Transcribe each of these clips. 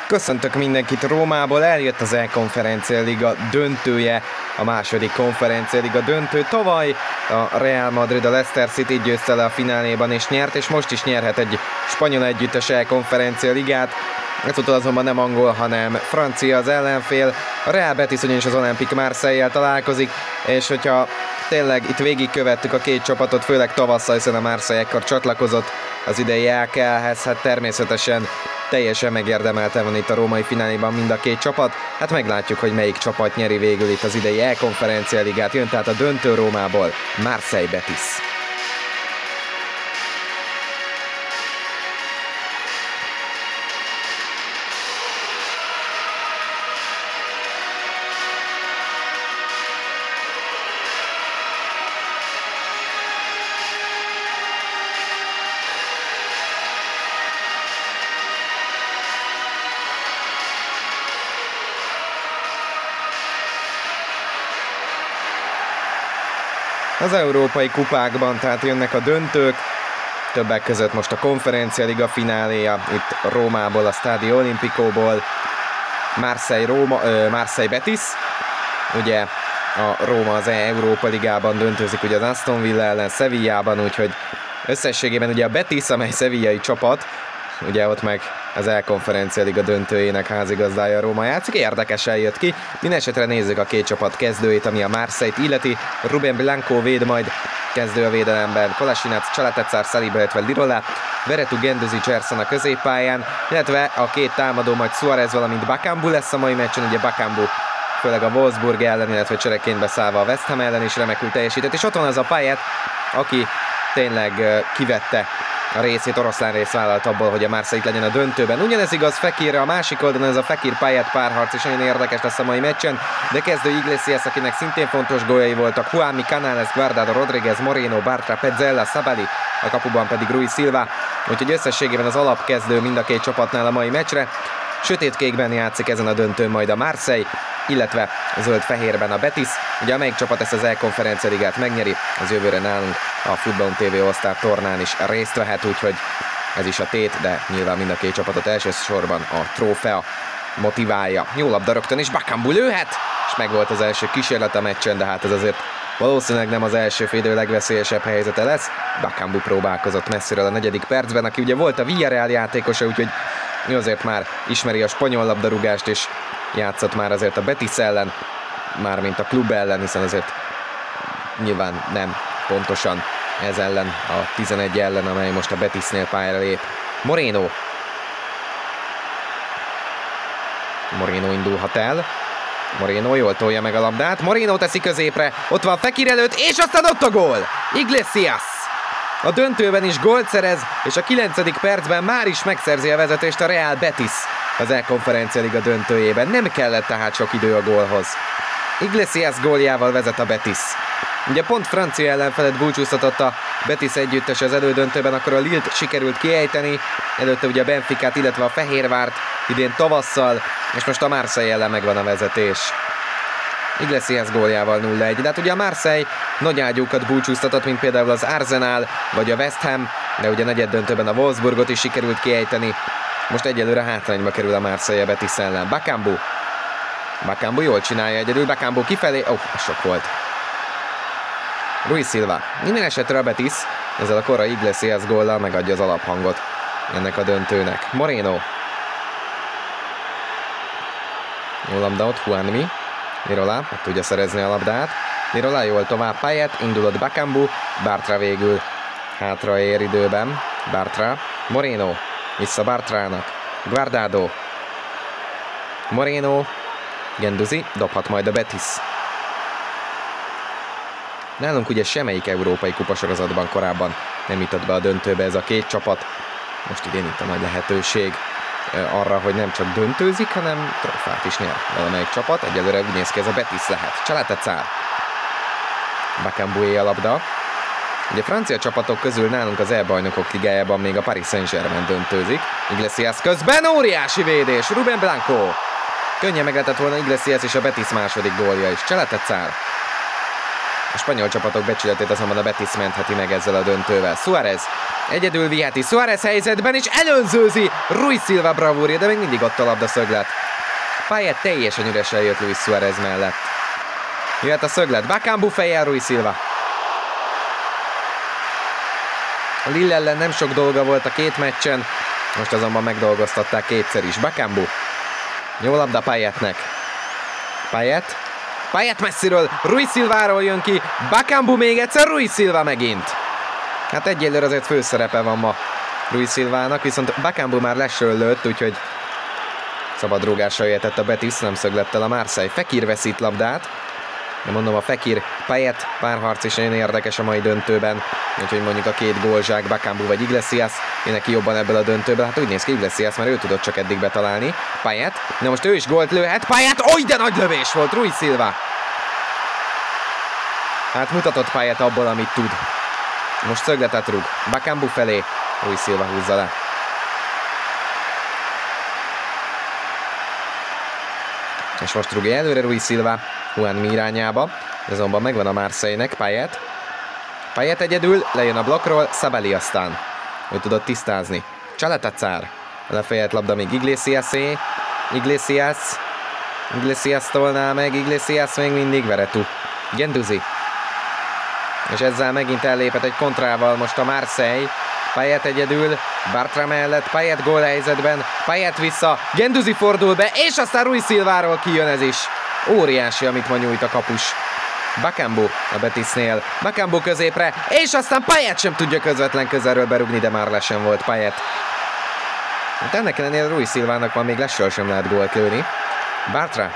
Köszöntök mindenkit Rómából, eljött az E-konferencia liga döntője, a második konferencia liga döntő. Tavaly a Real Madrid a Leicester City győzte le a fináléban és nyert, és most is nyerhet egy spanyol együttes E-konferencia ligát. Ezúttal azonban nem angol, hanem francia az ellenfél. A Real Betis ugyanis az Olympique Marseille-jel találkozik, és hogyha tényleg itt végigkövettük a két csapatot, főleg tavasszal, hiszen a Marseille ekkor csatlakozott az idei EKL-hez, hát természetesen teljesen megérdemelte van itt a római fináléban mind a két csapat. Hát meglátjuk, hogy melyik csapat nyeri végül itt az idei E-konferencia ligát. Jön tehát a döntő Rómából, Marseille Betis. Az európai kupákban tehát jönnek a döntők, többek között most a konferencia liga fináléja, itt Rómából, a Stadio Olimpicóból, Marseille Betis, ugye a Róma az Európa ligában döntőzik ugye az Aston Villa ellen Sevillában, úgyhogy összességében ugye a Betis, amely sevillai csapat, ugye ott meg az E-konferencia liga döntőjének házigazdája Róma játszik, érdekesen jött ki. Mindenesetre nézzük a két csapat kezdőit, ami a Marseille-t illeti. Ruben Blanco véd majd kezdő a védelemben, Kolasinac, Csalatecár, Saliba, illetve Lirola, Veretout, Guendouzi, Gerson a középpályán, illetve a két támadó majd Suarez, valamint Bakambu lesz a mai meccsen, ugye Bakambu főleg a Wolfsburg ellen, illetve csereként beszállva a West Ham ellen is remekül teljesített, és ott van az a Payet, aki tényleg kivette a részét, oroszlán rész vállalt abból, hogy a Marseille legyen a döntőben. Ugyanez igaz Fekirre, a másik oldalon ez a Fekir-Payet párharc is nagyon érdekes lesz a mai meccsen, de kezdő Iglesias, akinek szintén fontos góljai voltak, Juanmi, Canales, Guardado, Rodriguez, Moreno, Bartra, Pezzella, Sabali, a kapuban pedig Rui Silva, úgyhogy összességében az alapkezdő mind a két csapatnál a mai meccsre. Sötétkékben játszik ezen a döntőn majd a Marseille, illetve zöld-fehérben a Betis. Ugye amelyik csapat ezt az E-konferencia ligát megnyeri, az jövőre nálunk a Futbol TV All-Star tornán is részt vehet, úgyhogy ez is a tét, de nyilván mind a két csapatot elsősorban a trófea motiválja. Jó labda rögtön, és Bakambu lőhet, és megvolt az első kísérlet a meccsen, de hát ez azért valószínűleg nem az első félidő legveszélyesebb helyzete lesz. Bakambu próbálkozott messziről a 4. percben, aki ugye volt a Villarreal játékosa, úgyhogy ő azért már ismeri a spanyol labdarúgást, és játszott már azért a Betis ellen, mármint a klub ellen, hiszen azért nyilván nem pontosan ez ellen, a 11 ellen, amely most a Betisnél pályára lép. Moreno indulhat el. Moreno jól tolja meg a labdát. Moreno teszi középre. Ott van Fekir előtt, és aztán ott a gól! Iglesias a döntőben is gólt szerez, és a 9. percben már is megszerzi a vezetést a Real Betis az E-konferencia liga döntőjében. Nem kellett tehát sok idő a gólhoz. Iglesias góljával vezet a Betis. Ugye pont francia ellenfelet búcsúztatott a Betis együttes az elődöntőben, akkor a Lille-t sikerült kiejteni, előtte ugye a Benficát, illetve a Fehérvárt idén tavasszal, és most a Marseille ellen megvan a vezetés. Iglesias góljával 0-1, de hát ugye a Marseille nagy ágyúkat búcsúztatott, mint például az Arsenal vagy a West Ham, de ugye negyed döntőben a Wolfsburgot is sikerült kiejteni. Most egyelőre hátrányba kerül a Marseille Betis ellen. Bakambu jól csinálja egyedül, Bakambu kifelé, sok volt. Rui Silva. Minden esetre a Betis ezzel a korai Iglesias góllal megadja az alaphangot ennek a döntőnek. Moreno. Jó labda ott, Juanmi. Lirola meg tudja szerezni a labdát. Lirola jól tovább Payet, indulott Bakambu, Bartra végül hátraér időben. Bartra, Moreno, vissza Bartrának, Guardado, Moreno, Guendouzi, dobhat majd a Betis. Nálunk ugye semmelyik európai kupasorozatban korábban nem jutott be a döntőbe ez a két csapat. Most idén itt a nagy lehetőség arra, hogy nem csak döntőzik, hanem trófát is nyer valamelyik csapat. Egyelőre úgy néz ki, ez a Betis lehet. Csalatecár. Bakambué a labda. Ugye francia csapatok közül nálunk az E-bajnokok ligájában még a Paris Saint-Germain döntőzik. Iglesias közben óriási védés, Ruben Blanco. Könnyen meg lehetett volna Iglesias és a Betis második gólja is. Csalatecár. A spanyol csapatok becsületét azonban a Betis mentheti meg ezzel a döntővel. Suarez Egyedül viheti Suárez helyzetben, és elönzőzi Rui Silva bravúrja, de még mindig ott a labda szöglet. Payet teljesen üresen jött Luis Suárez mellett. Jöhet a szöglet, Bakambu fejjel Rui Silva. A Lille ellen nem sok dolga volt a két meccsen, most azonban megdolgoztatták kétszer is. Bakambu. Jó labda Payetnek. Payet messziről, Rui Silváról jön ki, Bakambu még egyszer, Rui Silva megint. Hát egyelőre azért főszerepe van ma Rui Silvának, viszont Bakambu már lesöllött, úgyhogy szabad rúgással jöhetett a Betis, nem szöglettel a Marseille. Fekir veszít labdát, de mondom, a Fekir-Payet párharc is nagyon érdekes a mai döntőben, úgyhogy mondjuk a két gólzsák, Bakambu vagy Iglesias, jön neki jobban ebből a döntőből. Hát úgy néz ki Iglesias, mert ő tudott csak eddig betalálni. Payet, na most ő is gólt lőhet, Payet, oly de nagy lövés volt, Rui Silva. Hát mutatott Payet abból, amit tud. Most szögletet rúg, Bakambu felé, Rui Silva húzza le. És most rúgja előre Rui Silva Juan Mi irányába, azonban megvan a Marseille-nek, Payet egyedül, lejön a blokkról, Sabali aztán. Ő tudott tisztázni. Csalatacár. A lefejelt labda még Iglesiasé. Iglesias tolná meg, Iglesias még mindig Veretout. Guendouzi. És ezzel megint ellépett egy kontrával most a Marseille. Payet egyedül, Bartra mellett, Payet gólhelyzetben, Payet vissza, Guendouzi fordul be, és aztán Rui Silváról kijön ez is. Óriási, amit ma nyújt a kapus. Bakambu a Betisnél, Bakambu középre, és aztán Payet sem tudja közvetlen közelről berúgni, de már lesen volt Payet. Hát ennek ellenére Rui Silvának van még lesről sem lehet gólt lőni. Bartra.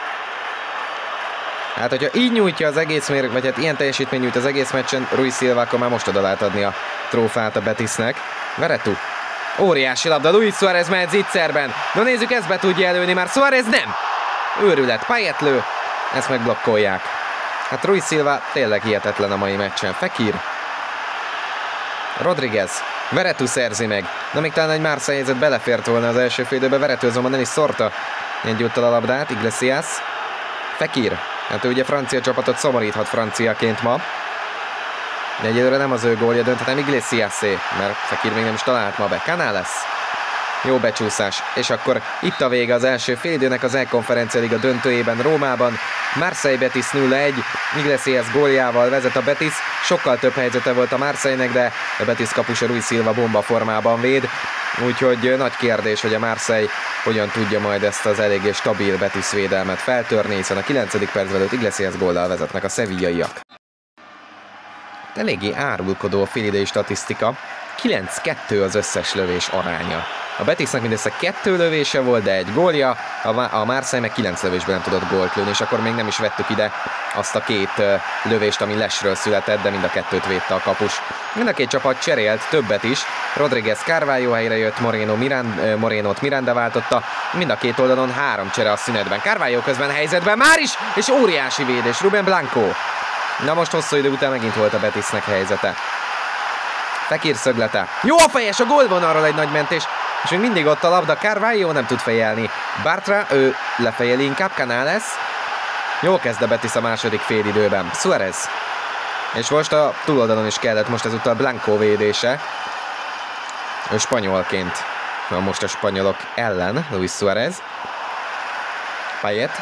Hát, hogyha így nyújtja az egész méreg, vagy hát ilyen teljesítmény nyújt az egész meccsen, Rui Silva, akkor már most oda lehet adni a trófát a Betisnek. Veretout. Óriási labda, Luis Suárez mehet zicserben. Na nézzük, ezt be tudja előni, már Suárez nem. Őrület, Payet lő, ezt megblokkolják. Hát Rui Silva tényleg hihetetlen a mai meccsen. Fekir. Rodriguez. Veretout szerzi meg. Na még talán egy Marseille helyzet belefért volna az első fél időbe, Veretout azonban nem is szórta egyúttal a labdát. Iglesias. Fekir. Hát ő ugye francia csapatot szomoríthat franciaként ma. De egyelőre nem az ő gólja dönt, hanem Iglesiasé, mert Fekir még nem is talált ma be. Canales. Jó becsúszás. És akkor itt a vége az első félidőnek az E-konferencia Liga döntőjében Rómában. Marseille Betis 0-1. Iglesias góljával vezet a Betis. Sokkal több helyzete volt a Marseille-nek, de a Betis kapusa Rui Silva bomba formában véd. Úgyhogy nagy kérdés, hogy a Marseille hogyan tudja majd ezt az eléggé stabil Betis védelmet feltörni, hiszen a 9. percben előtt Iglesias góllal vezetnek a sevillaiak. Eléggé árulkodó a félidei statisztika. 9-2 az összes lövés aránya. A Betisnek mindössze 2 lövése volt, de egy gólja, a Marseille meg 9 lövésben nem tudott gólt lőni, és akkor még nem is vettük ide azt a 2 lövést, ami lesről született, de mind a 2-t védte a kapus. Mind a két csapat cserélt, többet is. Rodriguez Carvalho helyre jött, Morénót Miranda váltotta, mind a két oldalon 3 csere a szünetben. Carvalho közben helyzetben már is, és óriási védés, Ruben Blanco. Na most hosszú idő után megint volt a Betisnek helyzete. Fekir szöglete. Jó a fejes, a gólvonalról egy nagy mentés, és még mindig ott a labda, Carvalho nem tud fejelni. Bartra, ő lefejeli inkább, Canales. Jól kezd a Betis a második félidőben. Suárez. És most a túloldalon is kellett most ezúttal Blanco védése. Ő spanyolként van most a spanyolok ellen, Luis Suárez. Payet.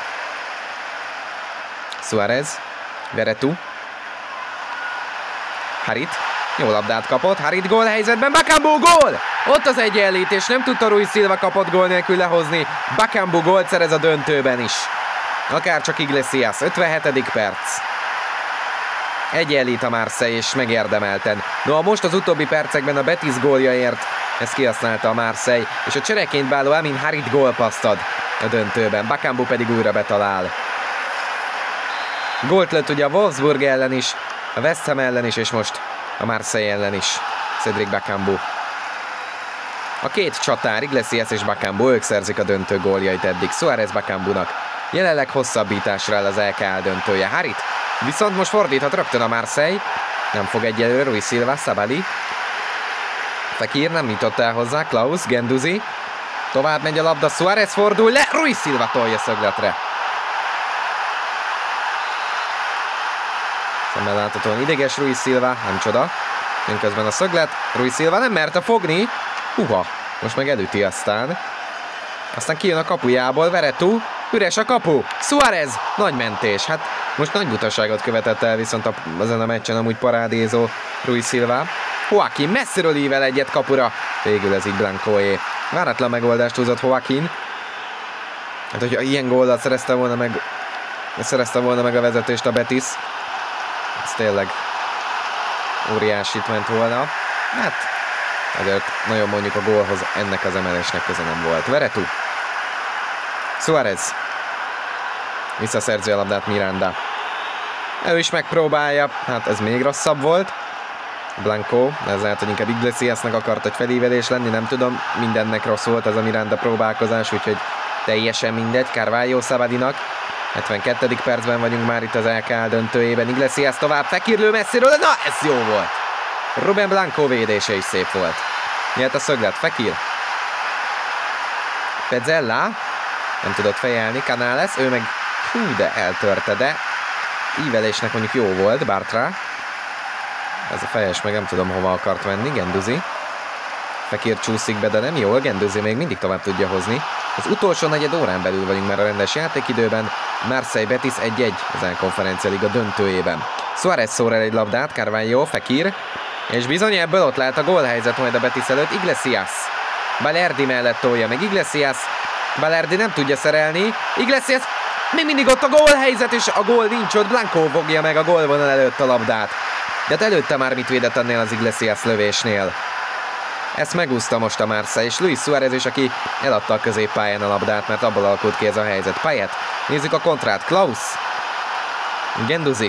Suárez. Veretout. Harit. Jó labdát kapott, Harit gól helyzetben, Bakambu gól! Ott az egyenlítés, nem tudta Rui Silva kapott gól nélkül lehozni. Bakambu gólt szerez a döntőben is. Akárcsak Iglesias, 57. perc. Egyenlít a Marseille, és megérdemelten. No, most az utóbbi percekben a Betis góljaért ezt kihasználta a Marseille, és a csereként báló Amin Harit gólpaszt ad a döntőben. Bakambu pedig újra betalál. Gólt lett ugye a Wolfsburg ellen is, a West Ham ellen is, és most a Marseille ellen is. Cédric Bakambu. A két csatár, Iglesias és Bakambu, ők szerzik a döntő góljait eddig. Suárez Bakambunak jelenleg hosszabbításra áll az LKL döntője. Harit viszont most fordíthat rögtön a Marseille. Nem fog egyelőre, Rui Silva, Sabali. Fekir nem nyitott el hozzá, Klaus, Guendouzi. Tovább megy a labda, Suárez fordul le, Rui Silva tolja szögletre. Szemmel láthatóan ideges Rui Silva, nem csoda. Jön közben a szöglet, Rui Silva nem merte fogni. Huha, most meg elüti aztán. Aztán kijön a kapujából, Veretout, üres a kapu, Suárez, nagy mentés. Hát most nagy butaságot követett el viszont ezen a meccsen amúgy parádézó Rui Silva. Joaquin messziről ível egyet kapura, végül ez így Blancoé. Váratlan megoldást húzott Joaquin. Hát hogyha ilyen góllal szerezte volna meg a vezetést a Betis, ez tényleg óriásit ment volna. Hát ezért nagyon mondjuk a gólhoz ennek az emelésnek köze nem volt. Veretout. Suárez. Visszaszerzi a labdát Miranda. Ő is megpróbálja, hát ez még rosszabb volt. Blanco, ez lehet, hogy inkább Iglesiasnak akart egy felívelés lenni, nem tudom, mindennek rossz volt ez a Miranda próbálkozás, úgyhogy teljesen mindegy. Carvalho Szabadinak. 72. percben vagyunk már itt az LKL döntőjében. Iglesias tovább, Fekir messziről, na ez jó volt! Ruben Blanco védése is szép volt. Nyert a szöglet, Fekir. Pezzella. Nem tudott fejelni, Canales, ő meg hú, de eltörte, de ívelésnek mondjuk jó volt, Bartra. Ez a fejes meg nem tudom hova akart menni, Guendouzi. Fekir csúszik be, de nem jól, Guendouzi még mindig tovább tudja hozni. Az utolsó negyed órán belül vagyunk már a rendes játékidőben. Marseille Betis 1-1 az Elkonferencia Liga döntőjében. Suárez szór el egy labdát, Carvalho, Fekir. És bizony ebből ott lehet a gólhelyzet majd a Betis előtt. Iglesias. Balerdi mellett tolja meg Iglesias. Balerdi nem tudja szerelni. Iglesias még mindig ott a gólhelyzet, és a gól nincs ott. Blanco fogja meg a gólvonal előtt a labdát. De hát előtte már mit védett ennél az Iglesias lövésnél. Ezt megúszta most a Marseille, és Luis Suárez is, aki eladta a középpályán a labdát, mert abból alakult ki ez a helyzet. Payet, nézzük a kontrát, Klaus, Guendouzi,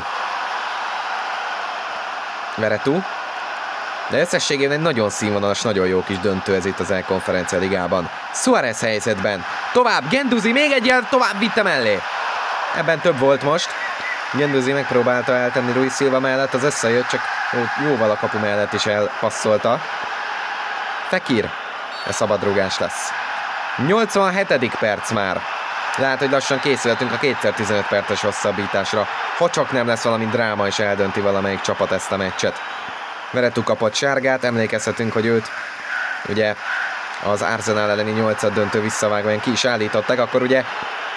Veretout, de összességében egy nagyon színvonalas, nagyon jó kis döntő ez itt az Elkonferencia Ligában. Suárez helyzetben, tovább, Guendouzi, még egyel tovább vitte mellé. Ebben több volt most. Guendouzi megpróbálta eltenni Rui Silva mellett, az összejött, csak jóval a kapu mellett is elpasszolta. Fekir, ez szabadrugás lesz. 87. perc már. Lehet, hogy lassan készülhetünk a 2x15 perces hosszabbításra, ha csak nem lesz valami dráma és eldönti valamelyik csapat ezt a meccset. Veretout kapott sárgát, emlékezhetünk, hogy őt ugye az Arsenal elleni 8. döntő visszavágóan ki is állították, akkor ugye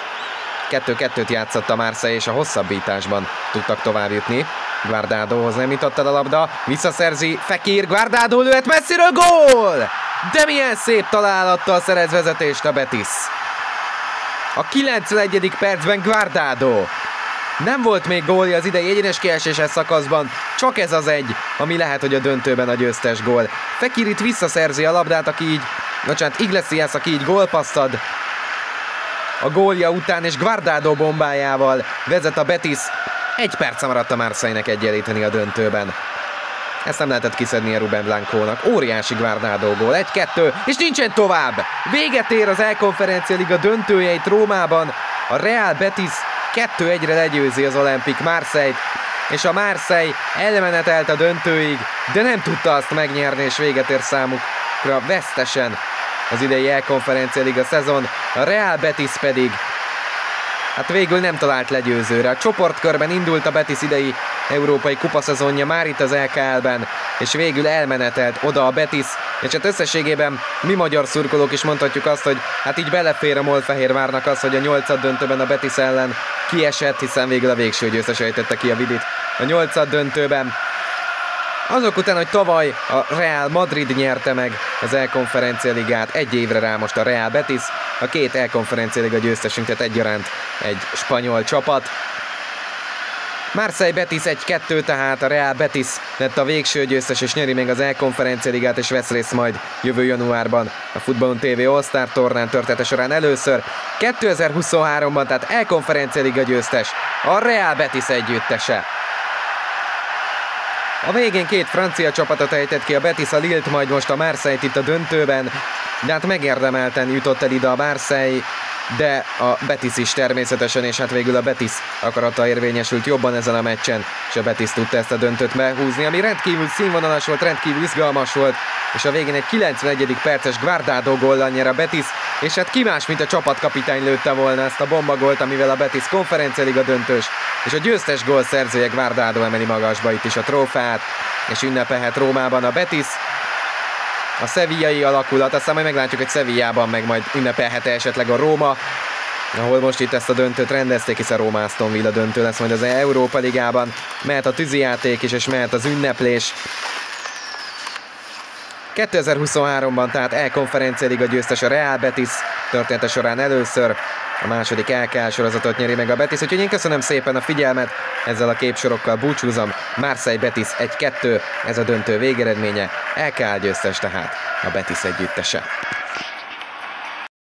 2-2-t játszott a Marseille, és a hosszabbításban tudtak tovább jutni. Guardadohoz nem jutott el a labda, visszaszerzi Fekir, Guardado lőhet messziről, gól! De milyen szép találattal szerez vezetést a Betis. A 91. percben Guardado. Nem volt még gólja az idei egyenes kieséses szakaszban, csak ez az egy, ami lehet, hogy a döntőben a győztes gól. Fekir itt visszaszerzi a labdát, Iglesias, aki így gólpasszt ad a gólja után, és Guardado bombájával vezet a Betis. 1 perc maradt a Marseille-nek egyenlíteni a döntőben. Ezt nem lehetett kiszedni a Ruben Blancónak. Óriási Guardado gól. 1-2, és nincsen tovább. Véget ér az Elkonferencia Liga döntője itt Rómában. A Real Betis 2-1-re legyőzi az Olympique Marseille-t, és a Marseille elmenetelt a döntőig, de nem tudta azt megnyerni, és véget ér számukra vesztesen az idei Elkonferencia Liga szezon. A Real Betis pedig hát végül nem talált legyőzőre. A csoportkörben indult a Betis idei európai kupaszezonja már itt az LKL-ben, és végül elmenetelt oda a Betis, és hát összességében mi magyar szurkolók is mondhatjuk azt, hogy hát így belefér a Molfehérvárnak az, hogy a 8. döntőben a Betis ellen kiesett, hiszen végül a végső győztes ejtette ki a Vidit a 8. döntőben. Azok után, hogy tavaly a Real Madrid nyerte meg az Elkonferencia Ligát, 1 évre rá most a Real Betis, a 2 Elkonferencia Liga győztesünk, tehát egyaránt egy spanyol csapat. Marseille Betis 1-2, tehát a Real Betis lett a végső győztes, és nyeri meg az Elkonferencia Ligát, és vesz részt majd jövő januárban a Futballon TV All-Star tornán története során először. 2023-ban, tehát Elkonferencia Liga győztes, a Real Betis együttese. A végén 2 francia csapatot ejtett ki, a Betis a Lille-t, majd most a Marseille-t itt a döntőben, de hát megérdemelten jutott el ide a Marseille, de a Betis is természetesen, és hát végül a Betis akarata érvényesült jobban ezen a meccsen, és a Betis tudta ezt a döntőt behúzni, ami rendkívül színvonalas volt, rendkívül izgalmas volt, és a végén egy 91. perces Guardado góllal nyer a Betis, és hát ki más, mint a csapatkapitány lőtte volna ezt a bombagolt, amivel a Betis Konferencia Liga döntős, és a győztes gól szerzője Guardado emeli magasba itt is a trófeát. és ünnepelhet Rómában a Betis. A szevillai alakulat, aztán majd meglátjuk, hogy Sevillában meg majd ünnepelhet-e esetleg a Róma, ahol most itt ezt a döntőt rendezték, hiszen Róma Aston Villa döntő lesz majd az Európa Ligában. Mehet a tűzijáték is, és mehet az ünneplés. 2023-ban tehát E-konferencia liga győztes a Real Betis, története során először a második LKL sorozatot nyeri meg a Betis, úgyhogy én köszönöm szépen a figyelmet, ezzel a képsorokkal búcsúzom. Marseille Betis 1-2, ez a döntő végeredménye, LKL győztes tehát a Betis együttese.